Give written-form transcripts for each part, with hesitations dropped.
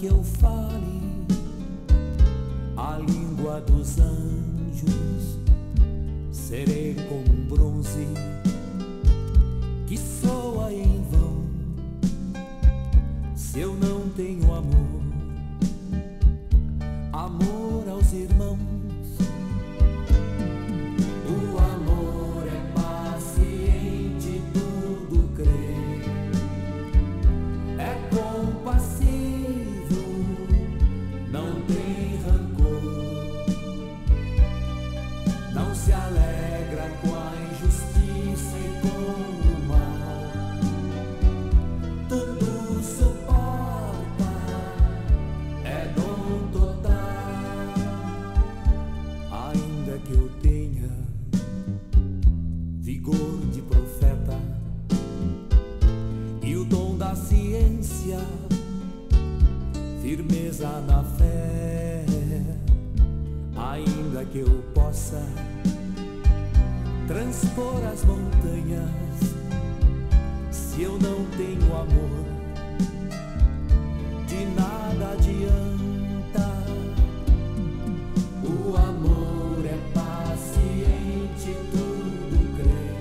que eu fale a língua dos anjos, serei como bronze que soa em vão. Se eu não tenho amor, amor aos irmãos. O amor é paciente, tudo crê, é compassivo, não tem rancor, não se alegra com a injustiça e com o mal, tudo suporta, é dom total. Ainda que eu tenha vigor de profeta e o dom da ciência, firmeza na fé, ainda que eu possa transpor as montanhas, se eu não tenho amor, de nada adianta. O amor é paciente, tudo crê,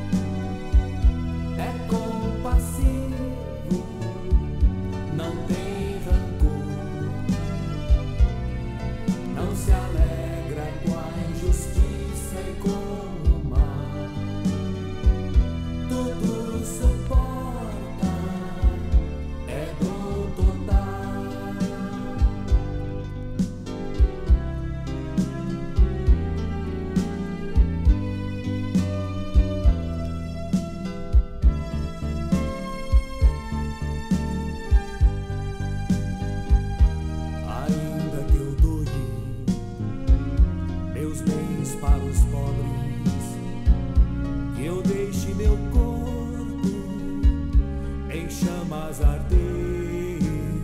é compassivo, não tem rancor, não se alegra com a injustiça e com o mal, tudo suporta, é dom total. Ainda que eu doe meus bens para os pobres, que eu deixe meu corpo em chamas arder,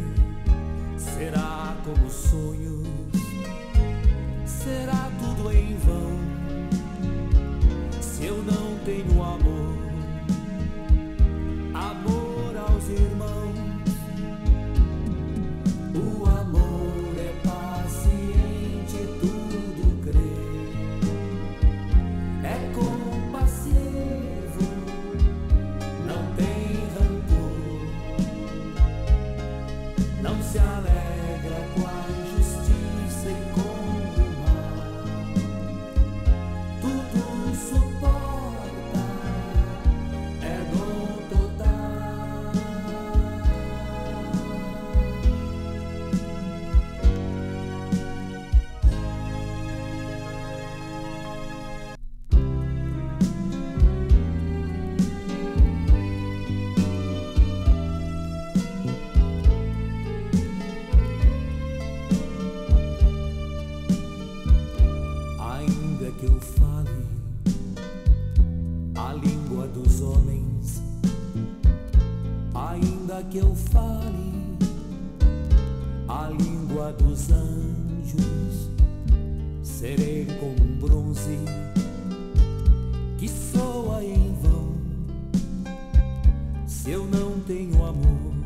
será como sonhos, será tudo em vão, se eu não tenho amor, amor aos irmãos. O amor é paciente, tudo crê, é compassivo, não tem rancor, não se alegra com a injustiça e com o mal, tudo suporta, é dom total. Ainda que eu fale a língua dos homens, ainda que eu fale a língua dos anjos, serei como um bronze que soa em vão. Se eu não tenho amor,